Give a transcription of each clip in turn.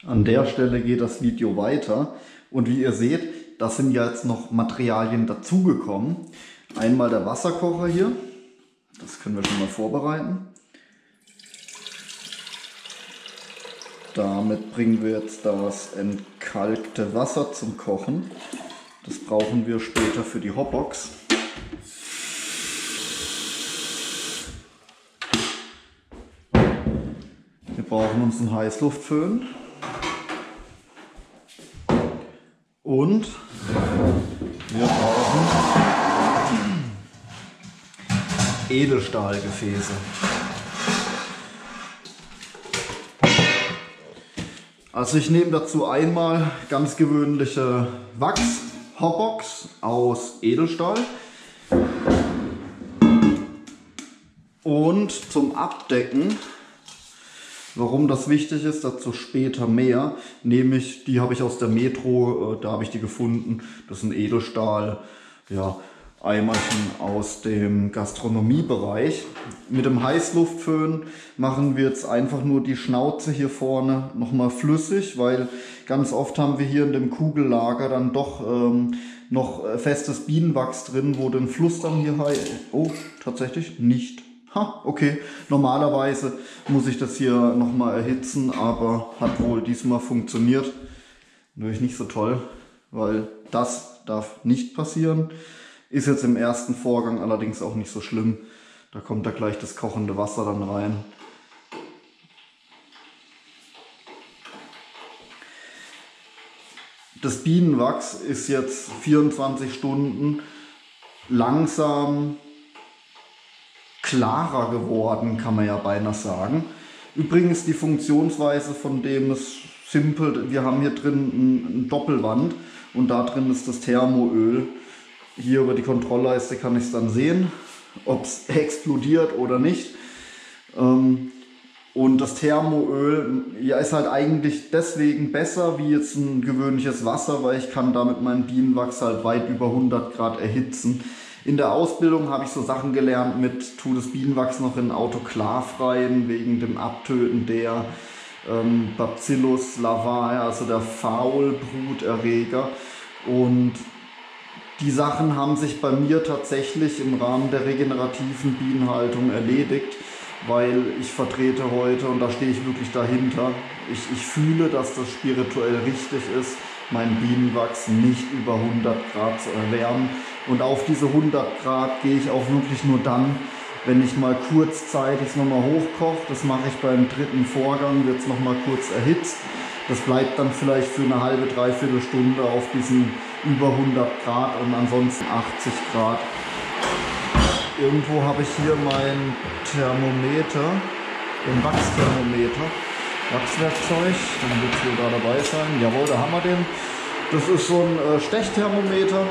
An der Stelle geht das Video weiter und wie ihr seht, da sind jetzt noch Materialien dazugekommen. Einmal der Wasserkocher hier, das können wir schon mal vorbereiten. Damit bringen wir jetzt das entkalkte Wasser zum Kochen. Das brauchen wir später für die Hotbox. Wir brauchen uns einen Heißluftföhn. Und wir brauchen Edelstahlgefäße. Also ich nehme dazu einmal ganz gewöhnliche Wachs-Hotbox aus Edelstahl. Und zum Abdecken, warum das wichtig ist, dazu später mehr, nämlich die habe ich aus der Metro, da habe ich die gefunden. Das ist ein Edelstahl, ja, Eimerchen aus dem Gastronomiebereich. Mit dem Heißluftföhn machen wir jetzt einfach nur die Schnauze hier vorne nochmal flüssig, weil ganz oft haben wir hier in dem Kugellager dann doch noch festes Bienenwachs drin, wo den Fluss dann hier oh, tatsächlich nicht. Ha, okay, normalerweise muss ich das hier nochmal erhitzen, aber hat wohl diesmal funktioniert. Natürlich nicht so toll, weil das darf nicht passieren. Ist jetzt im ersten Vorgang allerdings auch nicht so schlimm. Da kommt da gleich das kochende Wasser dann rein. Das Bienenwachs ist jetzt 24 Stunden langsam klarer geworden, kann man ja beinahe sagen. Übrigens die Funktionsweise von dem ist simpel. Wir haben hier drin eine Doppelwand und da drin ist das Thermoöl. Hier über die Kontrollleiste kann ich es dann sehen, ob es explodiert oder nicht. Und das Thermoöl ja, ist halt eigentlich deswegen besser wie jetzt ein gewöhnliches Wasser, weil ich kann damit meinen Bienenwachs halt weit über 100 Grad erhitzen. In der Ausbildung habe ich so Sachen gelernt mit, tu das Bienenwachs noch in Autoklav rein, wegen dem Abtöten der Bacillus lavae, also der Faulbruterreger. Und die Sachen haben sich bei mir tatsächlich im Rahmen der regenerativen Bienenhaltung erledigt, weil ich vertrete heute, und da stehe ich wirklich dahinter, ich fühle, dass das spirituell richtig ist, meinen Bienenwachs nicht über 100 Grad zu erwärmen. Und auf diese 100 Grad gehe ich auch wirklich nur dann, wenn ich mal kurzzeitig es nochmal hochkoche. Das mache ich beim dritten Vorgang, wird es nochmal kurz erhitzt. Das bleibt dann vielleicht für eine halbe, dreiviertel Stunde auf diesen über 100 Grad und ansonsten 80 Grad. Irgendwo habe ich hier mein Thermometer, den Wachsthermometer, Wachswerkzeug, dann wird es wohl da dabei sein. Jawohl, da haben wir den. Das ist so ein Stechthermometer.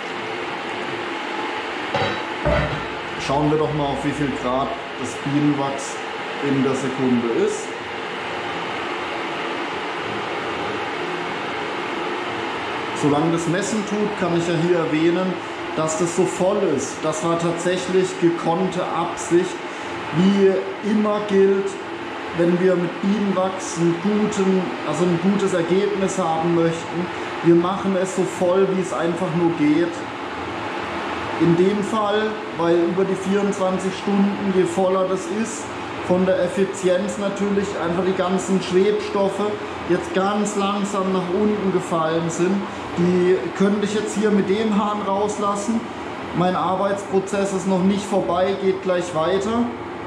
Schauen wir doch mal, auf wie viel Grad das Bienenwachs in der Sekunde ist. Solange das Messen tut, kann ich ja hier erwähnen, dass das so voll ist. Das war tatsächlich gekonnte Absicht. Wie immer gilt, wenn wir mit Bienenwachs ein gutes Ergebnis haben möchten, wir machen es so voll, wie es einfach nur geht. In dem Fall, weil über die 24 Stunden, je voller das ist, von der Effizienz natürlich einfach die ganzen Schwebstoffe jetzt ganz langsam nach unten gefallen sind. Die könnte ich jetzt hier mit dem Hahn rauslassen. Mein Arbeitsprozess ist noch nicht vorbei, geht gleich weiter.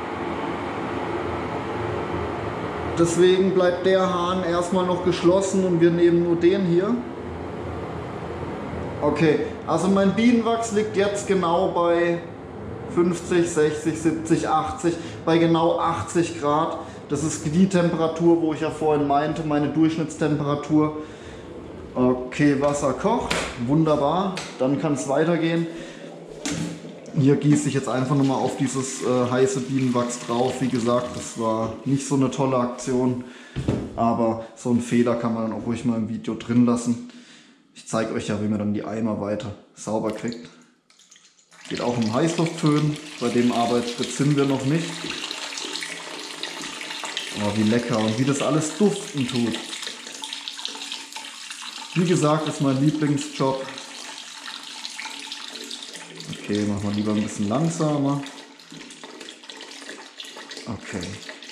Deswegen bleibt der Hahn erstmal noch geschlossen und wir nehmen nur den hier. Okay, also mein Bienenwachs liegt jetzt genau bei 50, 60, 70, 80, bei genau 80 Grad. Das ist die Temperatur, wo ich ja vorhin meinte, meine Durchschnittstemperatur. Okay, Wasser kocht, wunderbar, dann kann es weitergehen. Hier gieße ich jetzt einfach nochmal auf dieses heiße Bienenwachs drauf. Wie gesagt, das war nicht so eine tolle Aktion, aber so einen Fehler kann man dann auch ruhig mal im Video drin lassen. Ich zeige euch ja, wie man dann die Eimer weiter sauber kriegt. Geht auch um Heißluftföhn, bei dem Arbeitsschritt sind wir noch nicht. Aber wie lecker und wie das alles duften tut. Wie gesagt, ist mein Lieblingsjob. Okay, machen wir lieber ein bisschen langsamer. Okay.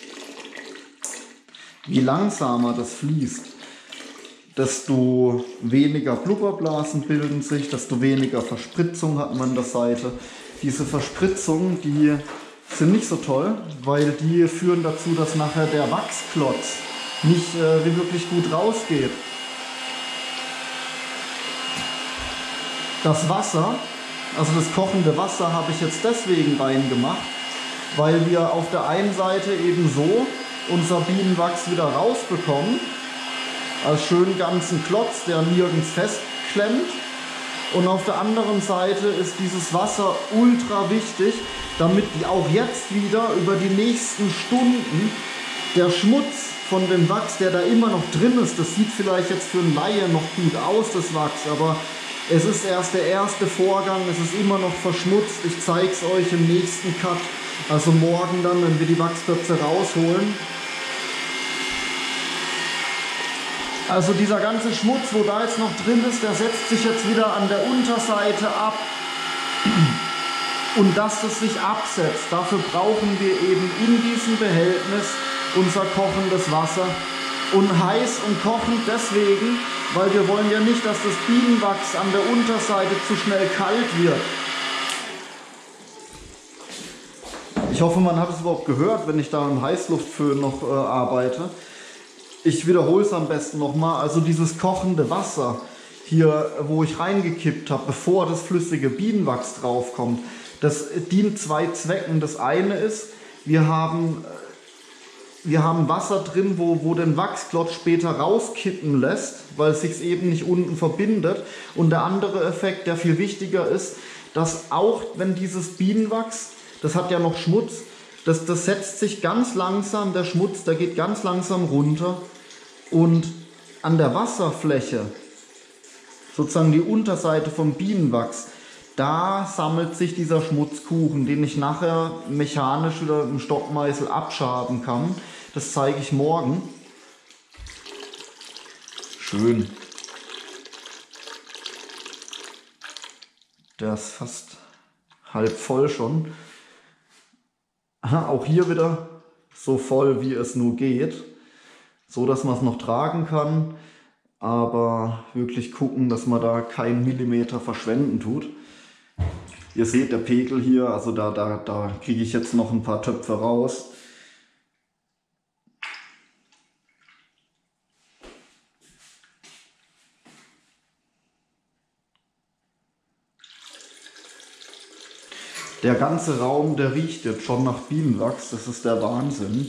Je langsamer das fließt, desto weniger Blubberblasen bilden sich, desto weniger Verspritzung hat man an der Seite. Diese Verspritzungen, die sind nicht so toll, weil die führen dazu, dass nachher der Wachsklotz nicht wie wirklich gut rausgeht. Das Wasser, also das kochende Wasser, habe ich jetzt deswegen reingemacht, weil wir auf der einen Seite eben so unser Bienenwachs wieder rausbekommen, als schönen ganzen Klotz, der nirgends festklemmt. Und auf der anderen Seite ist dieses Wasser ultra wichtig, damit auch jetzt wieder über die nächsten Stunden der Schmutz von dem Wachs, der da immer noch drin ist, das sieht vielleicht jetzt für einen Laie noch gut aus, das Wachs, aber es ist erst der erste Vorgang, es ist immer noch verschmutzt. Ich zeige es euch im nächsten Cut, also morgen dann, wenn wir die Wachsklötze rausholen. Also dieser ganze Schmutz, wo da jetzt noch drin ist, der setzt sich jetzt wieder an der Unterseite ab. Und dass das sich absetzt, dafür brauchen wir eben in diesem Behältnis unser kochendes Wasser. Und heiß und kochend deswegen, weil wir wollen ja nicht, dass das Bienenwachs an der Unterseite zu schnell kalt wird. Ich hoffe, man hat es überhaupt gehört, wenn ich da im Heißluftföhn noch arbeite. Ich wiederhole es am besten nochmal. Also dieses kochende Wasser hier, wo ich reingekippt habe, bevor das flüssige Bienenwachs draufkommt, das dient zwei Zwecken. Das eine ist, wir haben Wasser drin, wo den Wachsklotz später rauskippen lässt, weil es sich eben nicht unten verbindet. Und der andere Effekt, der viel wichtiger ist, dass auch wenn dieses Bienenwachs, das hat ja noch Schmutz, das setzt sich ganz langsam, der Schmutz, der geht ganz langsam runter. Und an der Wasserfläche, sozusagen die Unterseite vom Bienenwachs, da sammelt sich dieser Schmutzkuchen, den ich nachher mechanisch wieder im Stockmeißel abschaben kann. Das zeige ich morgen. Schön. Der ist fast halb voll schon. Aha, auch hier wieder so voll, wie es nur geht. So, dass man es noch tragen kann. Aber wirklich gucken, dass man da keinen Millimeter verschwenden tut. Ihr seht, der Pegel hier, also da kriege ich jetzt noch ein paar Töpfe raus. Der ganze Raum, der riecht jetzt schon nach Bienenwachs, das ist der Wahnsinn.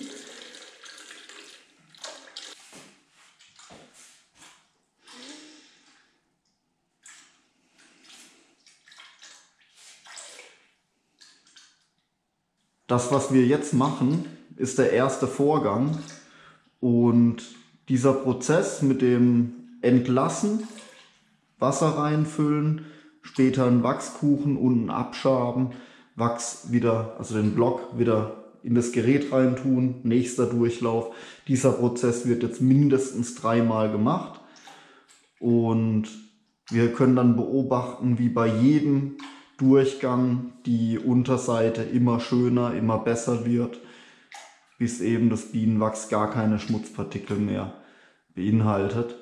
Das, was wir jetzt machen, ist der erste Vorgang und dieser Prozess mit dem Entlassen, Wasser reinfüllen, später einen Wachskuchen unten abschaben, Wachs wieder, also den Block wieder in das Gerät reintun, nächster Durchlauf. Dieser Prozess wird jetzt mindestens 3-mal gemacht und wir können dann beobachten, wie bei jedem Durchgang die Unterseite immer schöner, immer besser wird, bis eben das Bienenwachs gar keine Schmutzpartikel mehr beinhaltet.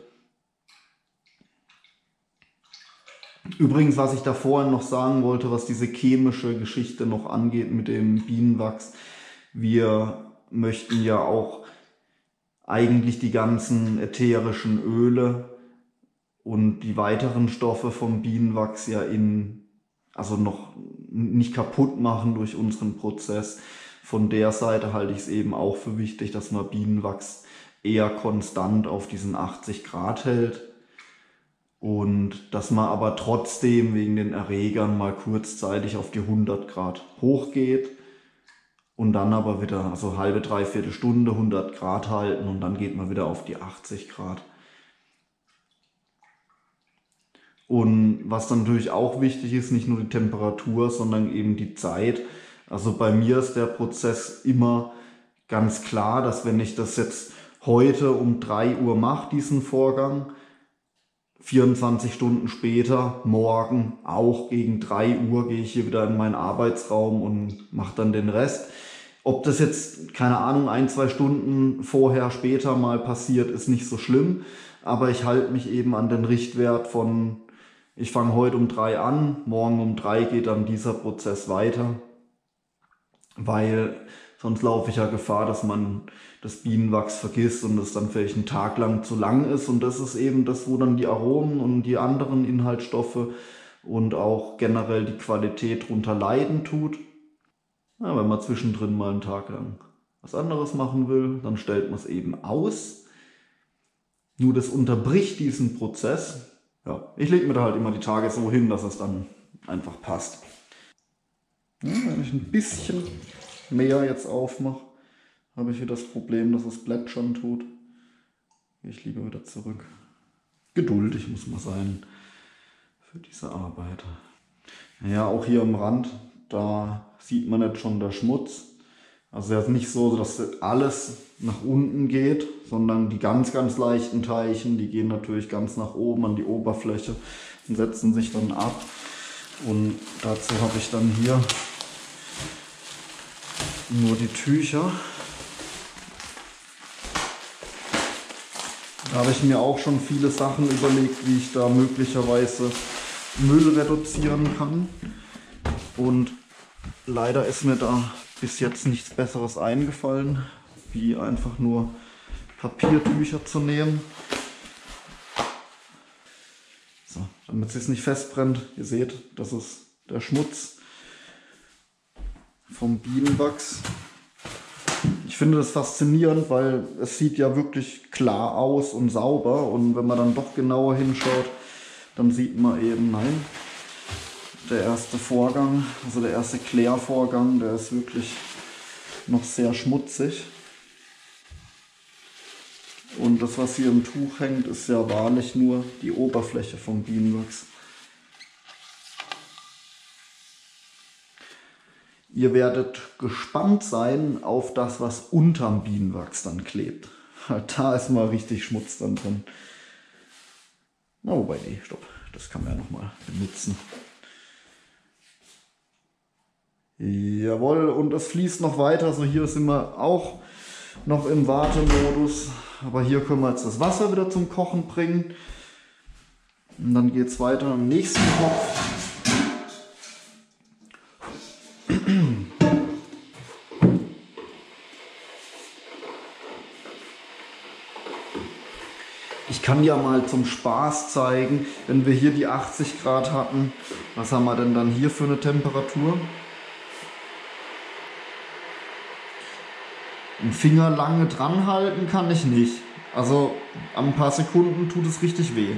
Übrigens, was ich da vorhin noch sagen wollte, was diese chemische Geschichte noch angeht mit dem Bienenwachs, wir möchten ja auch eigentlich die ganzen ätherischen Öle und die weiteren Stoffe vom Bienenwachs ja also noch nicht kaputt machen durch unseren Prozess. Von der Seite halte ich es eben auch für wichtig, dass man Bienenwachs eher konstant auf diesen 80 Grad hält und dass man aber trotzdem wegen den Erregern mal kurzzeitig auf die 100 Grad hochgeht und dann aber wieder, also halbe, dreiviertel Stunde 100 Grad halten und dann geht man wieder auf die 80 Grad. Und was dann natürlich auch wichtig ist, nicht nur die Temperatur, sondern eben die Zeit. Also bei mir ist der Prozess immer ganz klar, dass wenn ich das jetzt heute um 3 Uhr mache, diesen Vorgang, 24 Stunden später, morgen, auch gegen 3 Uhr, gehe ich hier wieder in meinen Arbeitsraum und mache dann den Rest. Ob das jetzt, keine Ahnung, 1, 2 Stunden vorher, später mal passiert, ist nicht so schlimm. Aber ich halte mich eben an den Richtwert von, ich fange heute um 3 an, morgen um 3 geht dann dieser Prozess weiter. Weil sonst laufe ich ja Gefahr, dass man das Bienenwachs vergisst und es dann vielleicht einen Tag lang zu lang ist. Und das ist eben das, wo dann die Aromen und die anderen Inhaltsstoffe und auch generell die Qualität drunter leiden tut. Ja, wenn man zwischendrin mal einen Tag lang was anderes machen will, dann stellt man es eben aus. Nur das unterbricht diesen Prozess. Ja, ich lege mir da halt immer die Tage so hin, dass es dann einfach passt. Ja, wenn ich ein bisschen mehr jetzt aufmache, habe ich wieder das Problem, dass es plätschern tut. Gehe ich lieber wieder zurück. Geduldig muss man sein für diese Arbeit. Ja, auch hier am Rand, da sieht man jetzt schon der Schmutz. Also es ist nicht so, dass alles nach unten geht, sondern die ganz, ganz leichten Teilchen, die gehen natürlich ganz nach oben an die Oberfläche und setzen sich dann ab. Und dazu habe ich dann hier nur die Tücher. Da habe ich mir auch schon viele Sachen überlegt, wie ich da möglicherweise Müll reduzieren kann. Und leider ist mir da bis jetzt nichts Besseres eingefallen, wie einfach nur Papiertücher zu nehmen. So, damit es jetzt nicht festbrennt. Ihr seht, das ist der Schmutz vom Bienenwachs. Ich finde das faszinierend, weil es sieht ja wirklich klar aus und sauber. Und wenn man dann doch genauer hinschaut, dann sieht man eben, nein, der erste Vorgang, also der erste Klärvorgang, der ist wirklich noch sehr schmutzig. Und das, was hier im Tuch hängt, ist ja wahrlich nur die Oberfläche vom Bienenwachs. Ihr werdet gespannt sein auf das, was unterm Bienenwachs dann klebt. Da ist mal richtig Schmutz dann drin. Na, wobei, nee, stopp. Das kann man ja nochmal benutzen. Jawohl, und es fließt noch weiter. Also hier sind wir auch noch im Wartemodus. Aber hier können wir jetzt das Wasser wieder zum Kochen bringen. Und dann geht es weiter am nächsten Topf. Ich kann ja mal zum Spaß zeigen, wenn wir hier die 80 Grad hatten, was haben wir denn dann hier für eine Temperatur? Einen Finger lange dran halten kann ich nicht. Also an ein paar Sekunden tut es richtig weh.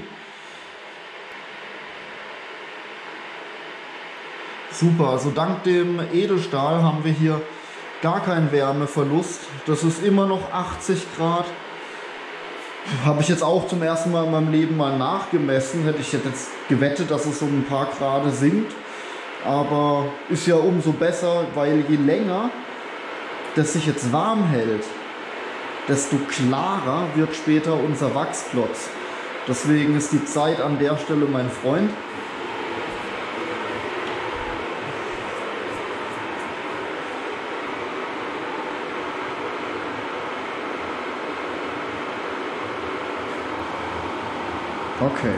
Super, also dank dem Edelstahl haben wir hier gar keinen Wärmeverlust. Das ist immer noch 80 Grad. Habe ich jetzt auch zum ersten Mal in meinem Leben mal nachgemessen. Hätte ich jetzt gewettet, dass es so ein paar Grad sinkt. Aber ist ja umso besser, weil je länger das sich jetzt warm hält, desto klarer wird später unser Wachsklotz. Deswegen ist die Zeit an der Stelle mein Freund. Okay.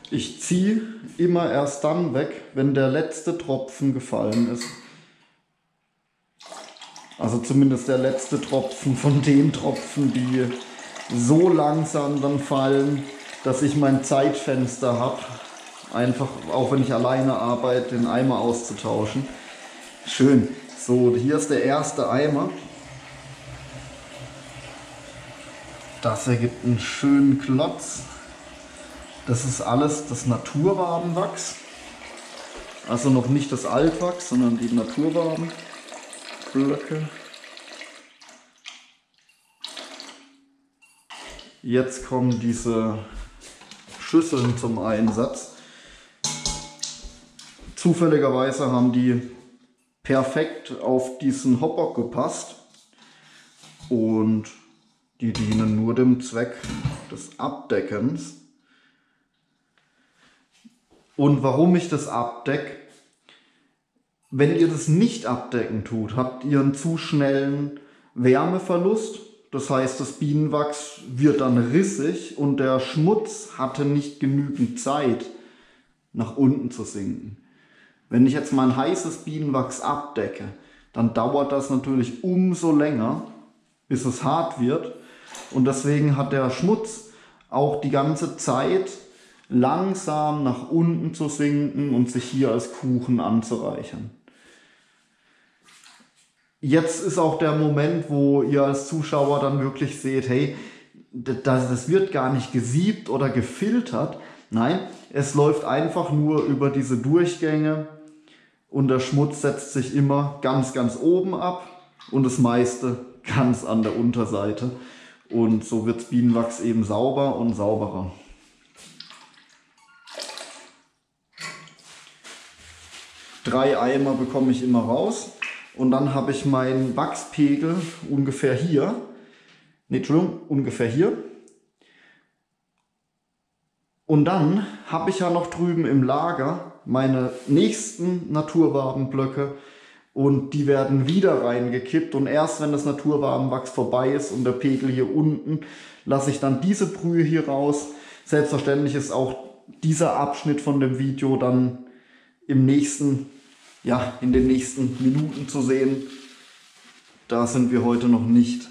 Ich ziehe immer erst dann weg, wenn der letzte Tropfen gefallen ist. Also zumindest der letzte Tropfen von den Tropfen, die so langsam dann fallen, dass ich mein Zeitfenster habe. Einfach, auch wenn ich alleine arbeite, den Eimer auszutauschen. Schön. So, hier ist der erste Eimer. Das ergibt einen schönen Klotz. Das ist alles das Naturwabenwachs. Also noch nicht das Altwachs, sondern die Naturwabenblöcke. Jetzt kommen diese Schüsseln zum Einsatz. Zufälligerweise haben die perfekt auf diesen Hopper gepasst und die dienen nur dem Zweck des Abdeckens. Und warum ich das abdecke? Wenn ihr das nicht abdecken tut, habt ihr einen zu schnellen Wärmeverlust. Das heißt, das Bienenwachs wird dann rissig und der Schmutz hatte nicht genügend Zeit, nach unten zu sinken. Wenn ich jetzt mein heißes Bienenwachs abdecke, dann dauert das natürlich umso länger, bis es hart wird. Und deswegen hat der Schmutz auch die ganze Zeit langsam nach unten zu sinken und sich hier als Kuchen anzureichern. Jetzt ist auch der Moment, wo ihr als Zuschauer dann wirklich seht, hey, das wird gar nicht gesiebt oder gefiltert. Nein, es läuft einfach nur über diese Durchgänge und der Schmutz setzt sich immer ganz, ganz oben ab und das meiste ganz an der Unterseite. Und so wird das Bienenwachs eben sauber und sauberer. Drei Eimer bekomme ich immer raus. Und dann habe ich meinen Wachspegel ungefähr hier. Ne, Entschuldigung, ungefähr hier. Und dann habe ich ja noch drüben im Lager meine nächsten Naturwabenblöcke. Und die werden wieder reingekippt. Und erst wenn das Naturwabenwachs vorbei ist und der Pegel hier unten, lasse ich dann diese Brühe hier raus. Selbstverständlich ist auch dieser Abschnitt von dem Video dann im nächsten, ja, in den nächsten Minuten zu sehen. Da sind wir heute noch nicht.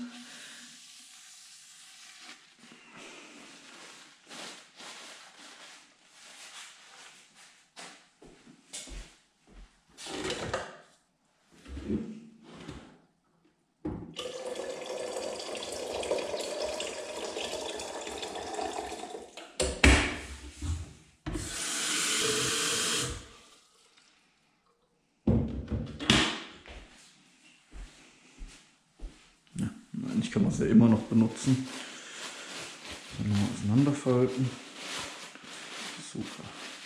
Eigentlich kann man es ja immer noch benutzen. Dann mal auseinanderfalten. Super.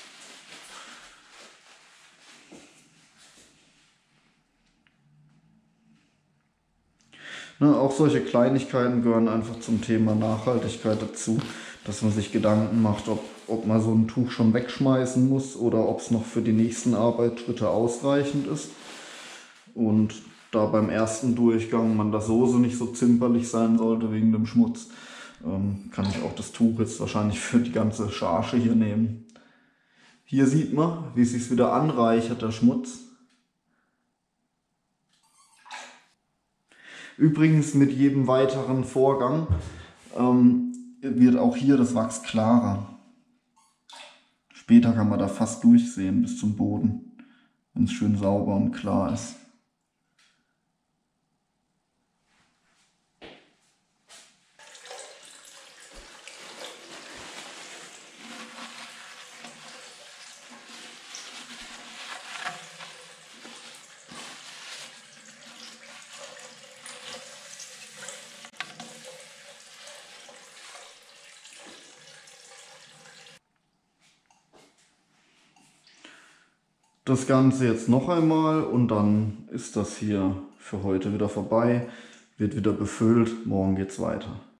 Ne, auch solche Kleinigkeiten gehören einfach zum Thema Nachhaltigkeit dazu, dass man sich Gedanken macht, ob man so ein Tuch schon wegschmeißen muss oder ob es noch für die nächsten Arbeitsschritte ausreichend ist. Und da beim ersten Durchgang man der Soße nicht so zimperlich sein sollte wegen dem Schmutz, kann ich auch das Tuch jetzt wahrscheinlich für die ganze Charge hier nehmen. Hier sieht man, wie es sich wieder anreichert, der Schmutz. Übrigens mit jedem weiteren Vorgang wird auch hier das Wachs klarer. Später kann man da fast durchsehen bis zum Boden, wenn es schön sauber und klar ist. Das Ganze jetzt noch einmal und dann ist das hier für heute wieder vorbei, wird wieder befüllt, morgen geht's weiter.